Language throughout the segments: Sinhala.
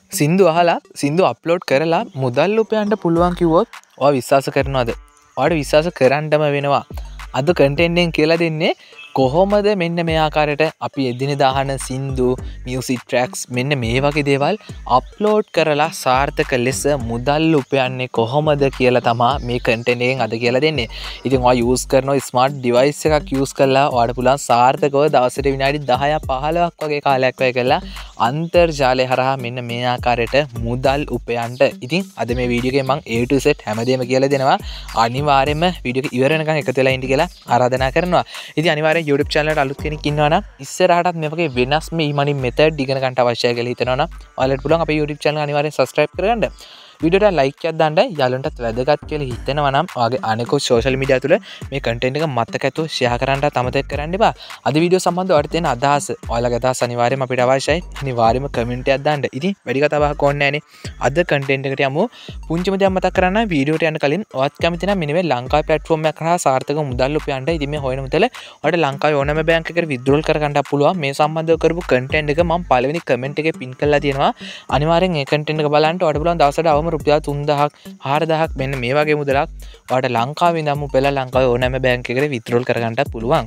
සින්දු අහලා සින්දු අප්ලෝඩ් කරලා මුදල් උපයන්න පුළුවන් කිව්වොත් ඔයා විශ්වාස කරනවද? ඔයාට විශ්වාස කරන්නම වෙනවා. අද කන්ටෙන්ට් එකෙන් කියලා දෙන්නේ කොහොමද මෙන්න මේ ආකාරයට අපි එදිනෙදා අහන සින්දු, මියුසික් ට්‍රැක්ස් මෙන්න මේ වගේ දේවල් අප්ලෝඩ් කරලා සාර්ථක ලෙස මුදල් උපයන්නේ කොහොමද කියලා තමයි මේ කන්ටෙන්ට් එකෙන් අද කියලා දෙන්නේ. ඉතින් ඔයා යූස් කරන ස්මාර්ට් ඩිවයිස් එකක් යූස් කරලා ඔයාට පුළුවන් සාර්ථකව දවසට විනාඩි 10ක් 15ක් වගේ කාලයක් වැය කරලා අන්තර්ජාලය හරහා මෙන්න මේ ආකාරයට මුදල් උපයන්න. ඉතින් අද මේ වීඩියෝ එකෙන් මම A to Z හැමදේම කියලා දෙනවා. අනිවාර්යයෙන්ම වීඩියෝ එක ඉවර වෙනකන් එකතු වෙලා ඉන්න කියලා ආරාධනා කරනවා. ඉතින් අනිවාර්යයෙන් YouTube channel එකට අලුත් කෙනෙක් ඉන්නවා නම් ඉස්සරහටත් මේ වගේ වෙනස්ම e-money method ඉගෙන ගන්න අවශ්‍යයි කියලා හිතනවා නම් ඔයාලට පුළුවන් අපේ YouTube channel අනිවාර්යෙන් subscribe කරගන්න. වීඩියෝට like එකක් දාන්න යාළුවන්ටත් වැදගත් කියලා හිතෙනවා නම් ඔයාගේ අනිකුත් social media තුල මේ content එක මතකතුව share කරන්නත් අමතක කරන්න එපා. අද වීඩියෝ සම්බන්ධව ඔයාලට තියෙන අදහස ඔයාලගේ අදහස අනිවාර්යයෙන්ම අපිට අවශ්‍යයි. අනිවාර්යයෙන්ම comment එකක් දාන්න. ඉතින් වැඩි කතාවක් ඕනේ නැහැනේ. අද content එකට යමු. පුංචිම දෙයක් මතක් කරන්න වීඩියෝට යන්න කලින් ඔයත් කැමති නම් මෙන්න මේ ලංකාවේ platform එකක් කරා සාර්ථක මුදල් උපයන්න. ඉතින් මේ හොයන මුදල ඔයාලට ලංකාවේ ඕනෑම බැංක් එකකට withdrawal කරගන්න පුළුවන්. මේ සම්බන්ධව කරපු content එක මම පළවෙනි comment එකේ pin කරලා තියෙනවා. අනිවාර්යෙන් මේ content එක බලන්න ඔයාලට පුළුවන් දවසට අවම රුපියල් 3000 4,000ක් මෙන්න මේ වගේ මුදලක් ඔයාලට ලංකාවේ ඉඳන්ම උපයලා ලංකාවේ ඕනෑම බැංක් එකකට withdrawal කරගන්නත් පුළුවන්.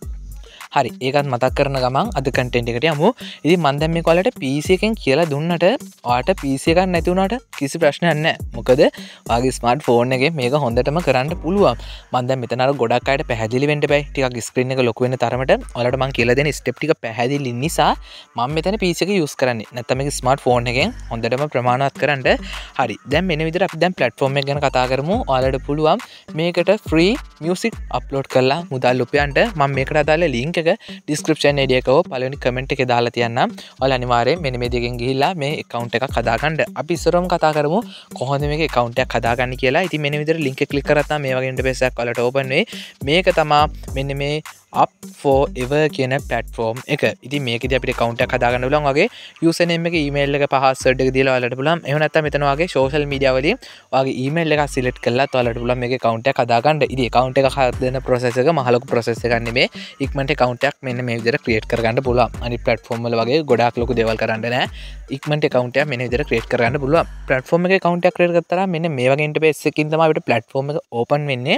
හරි ඒකත් මතක් කරන ගමන් අද කන්ටෙන්ට් එකට යමු. ඉතින් මම දැන් මේක ඔයාලට PC එකෙන් කියලා දුන්නට ඔයාලට PC එකක් නැති වුණාට කිසි ප්‍රශ්නයක් නැහැ. මොකද ඔයාගේ ස්මාර්ට් ෆෝන් එකේ මේක හොඳටම කරන්න පුළුවන්. මම දැන් මෙතන අර ගොඩක් අයට පැහැදිලි වෙන්න බෑ. ටිකක් ස්ක්‍රීන් එක ලොකු වෙන තරමට ඔයාලට මම කියලා දෙන ස්ටෙප් ටික පැහැදිලි නිසා මම මෙතන PC එක යූස් කරන්නේ. නැත්නම් මේක ස්මාර්ට් ෆෝන් එකෙන් හොඳටම ප්‍රමාණවත් කරන්න. හරි දැන් මෙන්න විදිහට අපි දැන් platform එක ගැන කතා කරමු. ඔයාලට පුළුවන් මේකට free music upload කරලා මුදල් උපයන්න. මම මේකට අදාළ link description area එකව පළවෙනි comment එකේ දාලා තියන්නම්. ඔයාලා අනිවාර්යෙන් මෙන්න මේ දෙකෙන් ගිහිල්ලා මේ account එකක් හදාගන්න. අපි ඉස්සරවම කතා කරමු කොහොමද මේක account එකක් හදාගන්නේ කියලා. ඉතින් මෙන්න විදිහට link එක click කරලා තමයි මේ වගේ interface එකක් ඔයාලට open වෙයි. මේක තමයි මෙන්න මේ up for ever කියන platform එක. ඉතින් මේකෙදි අපිට account එකක් හදාගන්න පුළුවන්. වගේ username එක email එක password එක දීලා ඔයාලට පුළුවන්. එහෙම නැත්නම් මෙතන වගේ social media වලින් ඔයාගේ email එක select කරලා ඔයාලට පුළුවන් මේකේ account එකක් හදාගන්න. ඉතින් account එක හදන process එක මහ ලොකු process එකක් නෙමෙයි. ඉක්මනට account එකක් මෙන්න මේ විදිහට create කරගන්න පුළුවන්. අනිත් platform වල වගේ ගොඩාක් ලොකු දේවල් කරන්න නෑ. ඉක්මනට account එකක් මෙන්න විදිහට create කරගන්න පුළුවන්. platform එකේ account එකක් create කරලා මෙන්න මේ වගේ interface එකකින් තමයි අපිට platform එක open වෙන්නේ.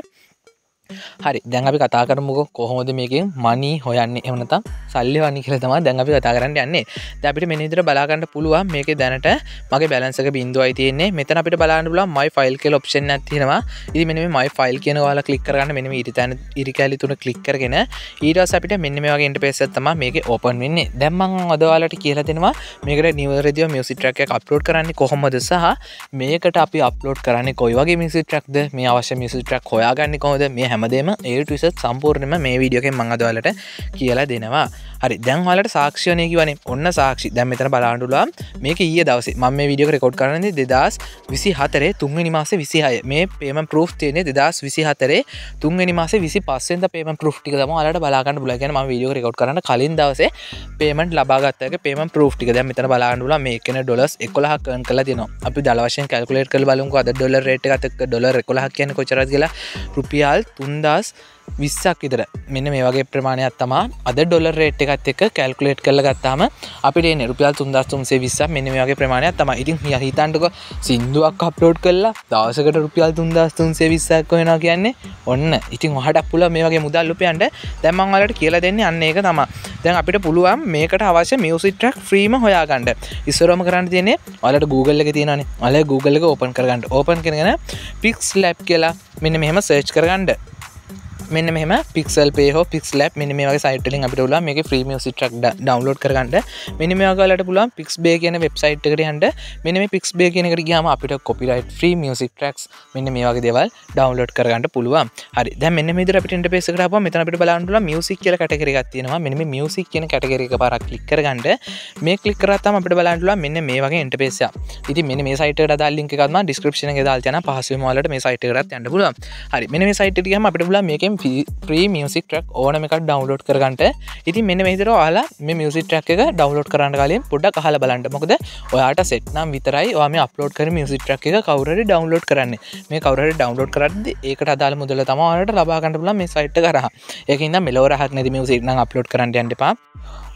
හරි දැන් අපි කතා කරමුකෝ කොහොමද මේකෙන් money හොයන්නේ එහෙම නැත්නම් සල්ලි හොයන්නේ කියලා තමයි දැන් අපි කතා කරන්න යන්නේ. දැන් අපිට මෙන්න විදිහට බලා ගන්න පුළුවන් මේකේ දැනට මගේ balance එක 0යි තියෙන්නේ. මෙතන අපිට බලන්න පුළුවන් my file කියලා option එකක් තියෙනවා. ඉතින් මෙන්න මේ my file කියන ඔයාලා click කරගන්න මෙන්න මේ ඉරි කැලි තුන click කරගෙන ඊට පස්සේ අපිට මෙන්න මේ වගේ interface එකක් තමයි මේකේ open වෙන්නේ. දැන් මම අද ඔයාලට කියලා දෙනවා මේකට new radio music track එකක් upload කරන්නේ කොහොමද සහ මේකට අපි upload කරන්නේ කොයි වගේ music trackද මේ අවශ්‍ය music track හොයාගන්නේ කොහොමද මේ හැමදේම A to Z සම්පූර්ණයෙන්ම මේ වීඩියෝ එකෙන් මම අද ඔයාලට කියලා දෙනවා. හරි දැන් ඔයාලට සාක්ෂියනේ කියවනේ. ඔන්න සාක්ෂි. දැන් මෙතන බලන්න පුළුවන් මේක ඊයේ දවසේ මම මේ වීඩියෝ එක රෙකෝඩ් කරන්නේ 2024 3 වෙනි මාසේ 26. මේ payment proof තියෙන්නේ 2024 3 වෙනි මාසේ 25 වෙනිදා payment proof ටික තමයි ඔයාලට බලා ගන්න පුළුවන්. කියන්නේ මම වීඩියෝ එක රෙකෝඩ් කරන්න කලින් දවසේ payment ලබා ගත්ත එක payment proof ටික. දැන් මෙතන බලන්න පුළුවන් මේ එකන ඩොලර්ස් 11ක් earn කරලා තියෙනවා. අපි දල වශයෙන් calculate කරලා බලමුකෝ අද ඩොලර් රේට් එකත් එක්ක ඩොලර් 11ක් කියන්නේ කොච්චරද කියලා. රුපියල් 3020ක් විතර මෙන්න මේ වගේ ප්‍රමාණයක් තමයි අද ඩොලර් රේට් එකත් එක්ක කැල්කියුලේට් කරලා ගත්තාම අපිට එන්නේ රුපියල් 3320ක් මෙන්න මේ වගේ ප්‍රමාණයක් තමයි. ඉතින් හිතන්නකෝ සින්දුවක් අප්ලෝඩ් කළා දවසකට රුපියල් 3320ක් වෙනවා කියන්නේ ඔන්න. ඉතින් ඔයාලට පුළුවන් මේ වගේ මුදල් උපයන්න. දැන් මම ඔයාලට කියලා දෙන්නේ අන්න ඒක තමයි. දැන් අපිට පුළුවන් මේකට අවශ්‍ය music track freeම හොයාගන්න. ඉස්සරවම කරන්න තියෙන්නේ ඔයාලට Google එකේ තියෙනවානේ. ඔයාලා Google එක open කරගන්න. open කරගෙන Pixlab කියලා මෙන්න මෙහෙම search කරගන්න. මෙන්න මෙහෙම Pixel Pay හෝ Pixlab මෙන්න මේ වගේ site වලින් අපිට පුළුවන් මේකේ free music track download කරගන්න. මෙන්න මේ වගේ වලට පුළුවන් Pixbay කියන website එකට යන්න. මෙන්න මේ Pixbay කියන එකට ගියාම අපිට copyright free music tracks මෙන්න මේ වගේ දේවල් download කරගන්න පුළුවන්. හරි. දැන් මෙන්න මේ විදිහට අපිට interface එකට ආපුවම මෙතන අපිට බලන්න පුළුවන් music කියලා category එකක් තියෙනවා. මෙන්න මේ music කියන category එක පාරක් click කරගන්න. මේ click කරාම අපිට බලන්න පුළුවන් මෙන්න මේ වගේ interface එකක්. ඉතින් මෙන්න මේ site එකට අදාළ link එකක් මම description එකේ දාලා තියනවා. පහසුවෙන්ම ඔයාලට මේ site එකටත් යන්න පුළුවන්. හරි. මෙන්න මේ site එකට ගියාම අපිට පුළුවන් මේකෙන් free music track ඕනම එකක් download කරගන්න. ඉතින් මෙන්න මේ විදිහට ඔයාලා මේ music track එක download කරන්න කලින් පොඩ්ඩක් අහලා බලන්න. මොකද ඔයාට set නම් විතරයි ඔයා මේ upload කරන music track එක කවුරු හරි download කරන්නේ. මේ කවුරු හරි download කරද්දී ඒකට අදාළ මුදල තමයි ඔයාලට ලබා ගන්න පුළුවන් මේ site එක හරහා. ඒකින් නම් මෙලෝ රහක් නැති music නම් upload කරන්න යන්න එපා.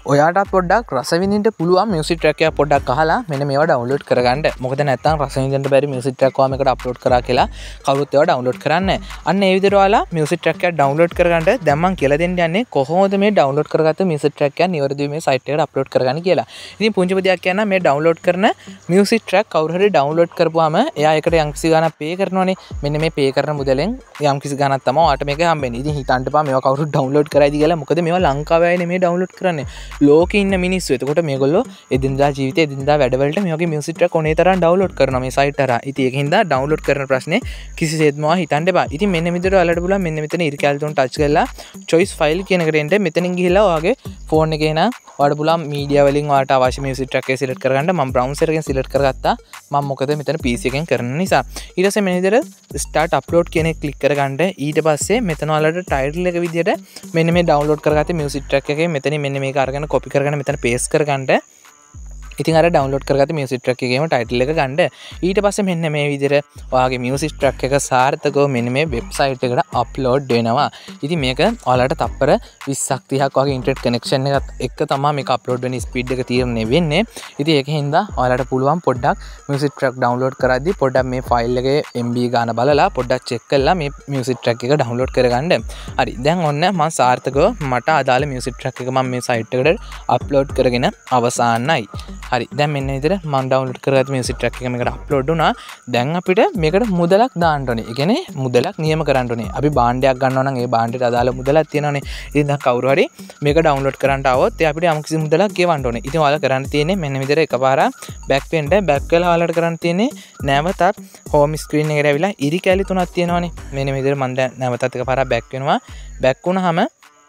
ඔයාට පොඩ්ඩක් රසවිඳින්න පුළුවන් මියුසික් ට්‍රැක් එකක් පොඩ්ඩක් අහලා මෙන්න මේවා ඩවුන්ලෝඩ් කරගන්න. මොකද නැත්තම් රසවිඳින්න බැරි මියුසික් ට්‍රැක් ඔයාම එකට අප්ලෝඩ් කරා කියලා කවුරුත් ඒවා ඩවුන්ලෝඩ් කරන්නේ නැහැ. අන්න ඒ විදිහට ඔයාලා මියුසික් ට්‍රැක් එකක් ඩවුන්ලෝඩ් කරගන්න දැන් මම කියලා දෙන්න යන්නේ කොහොමද මේ ඩවුන්ලෝඩ් කරගත්ත මියුසික් ට්‍රැක් එක නිවැරදිව මේ සයිට් එකට අප්ලෝඩ් කරගන්න කියලා. ඉතින් පුංචි පොඩියක් කියන්න මේ ඩවුන්ලෝඩ් කරන මියුසික් ට්‍රැක් කවුරු හරි ඩවුන්ලෝඩ් කරපුවාම එයා ඒකට යම්කිසි ගාණක් පේ කරනවනේ. මෙන්න මේ පේ කරන මුදලෙන් යම්කිසි ගාණක් තමයි ඔයාට මේක හම්බෙන්නේ. ඉතින් හිතන්න එපා මේවා කවුරු ඩවුන්ලෝඩ් කරයිද කියලා. මොකද මේවා ලංකාවේ අය නෙමෙයි ඩවුන්ලෝඩ් කරන්නේ. ලෝකේ ඉන්න මිනිස්සු. එතකොට මේගොල්ලෝ එදිනදා ජීවිතේ එදිනදා වැඩවලට මේ වගේ මියුසික් ට්‍රැක් ඕනේ තරම් ඩවුන්ලෝඩ් කරනවා මේ සයිට් හරහා. ඉතින් ඒකින්ද ඩවුන්ලෝඩ් කරන ප්‍රශ්නේ කිසිසේත්ම හිතන්න එපා. ඉතින් මෙන්න මෙතන ඔයාලට පුළුවන් මෙන්න මෙතන ඉරි කැලේ තුන ටච් කරලා choice file කියන එකට එන්න. මෙතනින් ගිහිල්ලා ඔයාගේ ෆෝන් එකේ න ඔයාලට පුළුවන් මීඩියා වලින් ඔයාලට අවශ්‍ය මියුසික් ට්‍රැක් එක සිලෙක්ට් කරගන්න. මම බ්‍රවුසර් එකෙන් සිලෙක්ට් කරගත්තා. මම මොකද මෙතන PC එකෙන් කරන නිසා. ඊට පස්සේ මෙන්න විදිහට start upload කියන එක ක්ලික් කරගන්න. ඊට පස්සේ මෙතන ඔයාලට title එක විදිහට මෙන්න මේ ඩවුන්ලෝඩ් කරගත්ත මියුසික් ට්‍රැක් එකේ මෙතනින් මෙන්න මේක අරගෙන copy කරගෙන මෙතන paste කරගන්න. ඉතින් අර ඩවුන්ලෝඩ් කරගත්ත මියුසික් ට්‍රැක් එකේම ටයිටල් එක ගන්න. ඊට පස්සේ මෙන්න මේ විදිහට ඔයාගේ මියුසික් ට්‍රැක් එක සාර්ථකව මෙන්න මේ වෙබ්සයිට් එකට අප්ලෝඩ් වෙනවා. ඉතින් මේක ඔයාලට තප්පර 20ක් 30ක් වගේ ඉන්ටර්නෙට් කනෙක්ෂන් එකත් එක්ක තමයි මේක අප්ලෝඩ් වෙන ස්පීඩ් එක තීරණය වෙන්නේ. ඉතින් ඒකෙන් ඔයාලට පුළුවන් පොඩ්ඩක් මියුසික් ට්‍රැක් ඩවුන්ලෝඩ් කරද්දී පොඩ්ඩක් මේ ෆයිල් එකේ MB ගාන බලලා පොඩ්ඩක් චෙක් කරලා මේ මියුසික් ට්‍රැක් එක ඩවුන්ලෝඩ් කරගන්න. හරි. දැන් ඔන්න මම සාර්ථකව මට අදාළ මියුසික් ට්‍රැක් එක මම මේ සයිට් එකට අප්ලෝඩ් කරගෙන අවසానයි. හරි. දැන් මෙන්න විදිහට මම ඩවුන්ලෝඩ් කරගත්ත මියුසික් ට්‍රැක් එක මේකට අප්ලෝඩ් වුණා. දැන් අපිට මේකට මුදලක් දාන්න ඕනේ. ඒ කියන්නේ මුදලක් නියම කරන්න ඕනේ. අපි භාණ්ඩයක් ගන්නවා නම් ඒ භාණ්ඩයට අදාළ මුදලක් තියෙනවනේ. ඉතින් දැන් කවුරු හරි මේක ඩවුන්ලෝඩ් කරන්න ආවොත් ඒ අපිට යම්කිසි මුදලක් ගෙවන්න ඕනේ. ඉතින් ඔයාලා කරන්න තියෙන්නේ මෙන්න විදිහට එකපාරක් බෑක් වෙන්න. බෑක් වෙලා ඔයාලට කරන්න තියෙන්නේ නැවතත් හෝම් ස්ක්‍රීන් එකට ඇවිල්ලා ඉරි කැලි තුනක් තියෙනවනේ. මෙන්න විදිහට මම දැන් නැවතත් එකපාරක් බෑක් වෙනවා. බෑක් වුණාම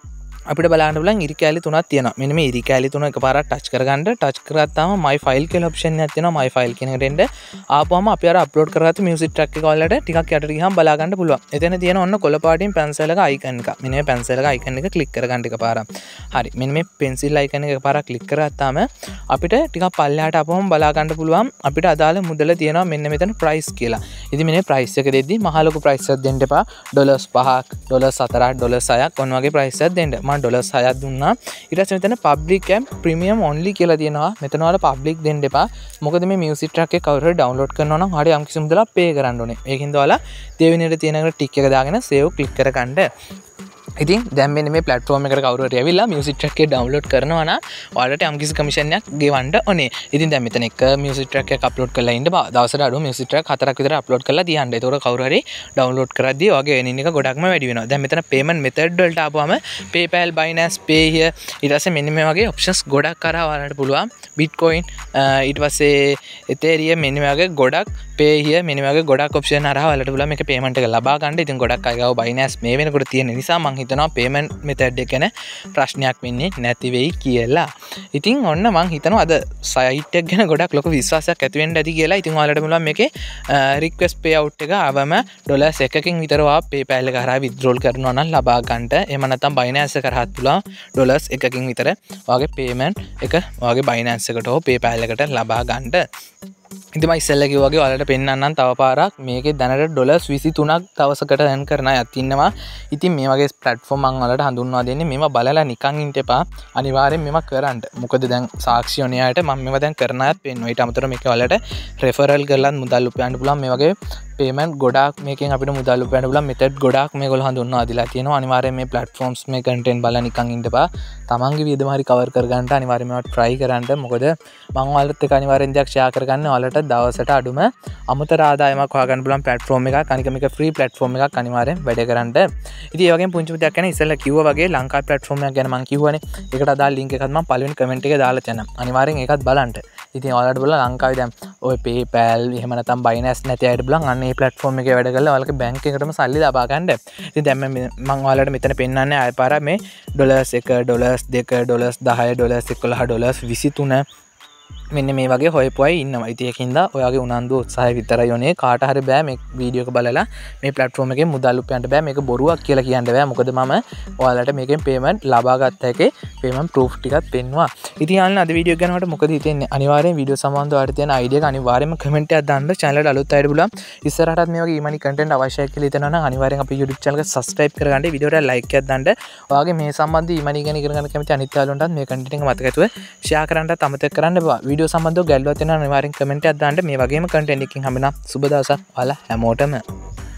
අපිට බලන්න පුළුවන් ඉරි කැලි තුනක් තියෙනවා. මෙන්න මේ ඉරි කැලි තුන එකපාරක් ටච් කරගන්න. ටච් කරගත්තාම my file කියලා ඔප්ෂන් එකක් තියෙනවා. my file කියන එකට එන්න. ආපුවම අපි අර අප්ලෝඩ් කරගත්ත මියුසික් ට්‍රැක් එක ඔයාලට ටිකක් යටට ගියහම බලා ගන්න පුළුවන්. එතන තියෙන ඔන්න කොළ පාටින් පැන්සල් එක අයිකන් එක. මෙන්න මේ පැන්සල් එක අයිකන් එක ක්ලික් කරගන්න එකපාරක්. හරි. මෙන්න මේ පෙන්සිල් අයිකන් එක එකපාරක් ක්ලික් කරගත්තාම අපිට ටිකක් පල්ලෙහාට ආපුවම බලා ගන්න පුළුවන් අපිට අදාළ මුදල තියෙනවා මෙන්න මෙතන price කියලා. ඉතින් මෙන්න price එක දෙද්දි මහ ලොකු price එකක් දෙන්න එපා. $5ක්, $4ක්, $6ක් ඔන්න වගේ price එකක් දෙන්න. මම $6ක් දුන්නා. ඊට පස්සේ මෙතන public and premium only කියලා තියෙනවා. මෙතන වල public දෙන්න එපා. මොකද මේ music track එක කවුරු හරි download කරනවා නම් හරිය යම්කිසි මුදලක් pay කරන්න ඕනේ. ඒකින්ද ඔයාලා දෙවෙනියට තියෙන එකට ටික් එක දාගෙන save click කරගන්න. ඉතින් දැන් මෙන්න මේ platform එකට කවුරු හරි ඇවිල්ලා music track එක download කරනවා නම් ඔයාලට යම්කිසි commission එකක් ගෙවන්න ඕනේ. ඉතින් දැන් මෙතන එක music track එකක් upload කරලා ඉන්න බා. දවසට අඩුව music track 4ක් විතර upload කරලා තියන්න. ඒතකොට කවුරු හරි download කරද්දී ඔයාගේ earning එක ගොඩක්ම වැඩි වෙනවා. දැන් මෙතන payment method වලට ආපුවම PayPal, Binance, Pay here ඊට පස්සේ මෙන්න මේ වගේ options ගොඩක් කරා ඔයාලට පුළුවන්. Bitcoin ඊට පස්සේ Ethereum මෙන්න මේ වගේ ගොඩක් Pay here මෙන්න මේ වගේ ගොඩක් option හරහා ඔයාලට පුළුවන් මේක payment එක ලබා ගන්න. ඉතින් ගොඩක් අය ගාව Binance මේ වෙනකොට තියෙන නිසා මම හිතනවා payment method එක ගැන ප්‍රශ්නයක් වෙන්නේ නැති වෙයි කියලා. ඉතින් ඔන්න මං හිතනවා අද සයිට් එක ගැන ගොඩක් ලොකු විශ්වාසයක් ඇති වෙන්න ඇති කියලා. ඉතින් ඔයාලට පුළුවන් මේකේ request payout එක ආවම $1කින් විතර ඔයා PayPal එක හරහා withdraw කරනවා නම් ලබා ගන්නට. එහෙම නැත්නම් Binance එක හරහාත් පුළුවන් $1කින් විතර ඔයාගේ payment එක ඔයාගේ Binance එකට හෝ PayPal එකට ලබා ගන්නට. ඉතින් මම ඉස්සෙල්ලා කිව්වා වගේ ඔයාලට පෙන්නන්නම් තව පාරක් මේකේ දැනට $23ක් දවසකට earn කරන අයත් ඉන්නවා. ඉතින් මේ වගේ platform මම ඔයාලට හඳුන්වා දෙන්නේ. මේවා බලලා නිකන් ඉන්න එපා. අනිවාර්යෙන් මේවා කරන්න. මොකද දැන් සාක්ෂි ඔනියාට මම මේවා දැන් කරන අයත් පෙන්වනවා. ඊට අමතරව මේක ඔයාලට referral කරලා මුදල් උපයන්න පුළුවන්. මේ වගේ payment ගොඩාක් මේකෙන් අපිට මුදල් උපයන්න පුළුවන් method ගොඩාක් මේගොල්ලෝ හඳුන්වා දීලා තියෙනවා. අනිවාර්යෙන් මේ platforms මේ content බලලා නිකන් ඉන්න එපා. තමන්ගේ වියදම හරි cover කරගන්න අනිවාර්යෙන් මේවා try කරන්න. මොකද මම ඔයාලට එක අනිවාර්යෙන් දෙයක් share කරගන්න ඔයාලට දවසට අඩුම අමතර ආදායමක් හොයාගන්න පුළුවන් platform එකක්. අනික මේක free platform එකක් අනිවාර්යෙන් වැඩ කරන්න. ඉතින් ඒ වගේම පුංචි දෙයක් ගැන ඉස්සෙල්ලා කිව්වා වගේ ලංකා platform එකක් ගැන මම කිව්වනේ. ඒකට අදාළ link එකත් මම පළවෙනි comment එකේ දාලා තියෙනවා. අනිවාර්යෙන් ඒකත් බලන්න. ඉතින් ඔයාලට බලලා ලංකාවේ දැන් ඔය PayPal එහෙම නැත්නම් Binance නැති අයට බලන් අන්න මේ platform එකේ වැඩ කරලා ඔයාලගේ bank එකකටම සල්ලි ලබා ගන්න. ඉතින් දැන් මම ඔයාලට මෙතන පෙන්නන්නේ ආයෙ පාරක් මේ $1, $2, $10, $11, $23 මෙන්න මේ වගේ හොයපුවයි ඉන්නවා. ඉතින් ඒකින්ද ඔයාගේ උනන්දු උත්සාහය විතරයි යෝනේ. කාට හරි බෑ මේ වීඩියෝ එක බලලා මේ platform එකෙන් මුදල් උපයන්න බෑ. මේක බොරුවක් කියලා කියන්න බෑ. මොකද මම ඔයාලට මේකෙන් payment ලබා ගත්ත එකේ payment proof ටිකක් පෙන්නවා. ඉතින් යාළුවනේ අද වීඩියෝ එක ගන්නකොට මොකද හිතෙන්නේ? අනිවාර්යෙන් වීඩියෝ සම්බන්ධව ඔයාලට තියෙන idea එක අනිවාර්යෙන්ම comment එකක් දාන්න. channel එකට අලුත් අයට පුළුවන්. ඉස්සරහටත් මේ වගේ e-money content අවශ්‍යයි කියලා හිතනවා නම් අනිවාර්යෙන් අපේ YouTube channel එක subscribe කරගන්න. වීඩියෝ එකට like එකක් දාන්න. ඔයාගේ මේ සම්බන්ධ e-money ගැන ඉගෙන ගන්න කැමති අනිත් යාළුවන්ටත් මේ content එක මතක ඇතුව share කරන්නත් අමතක කරන්න එපා. වීඩියෝ සම්බන්ධව ගැළලුවක් තියෙනවා අනිවාර්යෙන් comment එකක් දාන්න. මේ වගේම content එකකින් හම්බෙනවා. සුබ දවසක් ඔයාලා හැමෝටම.